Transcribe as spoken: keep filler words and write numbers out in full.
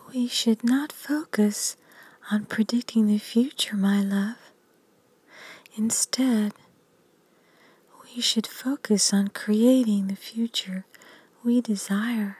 We should not focus on predicting the future, my love. Instead, we should focus on creating the future we desire.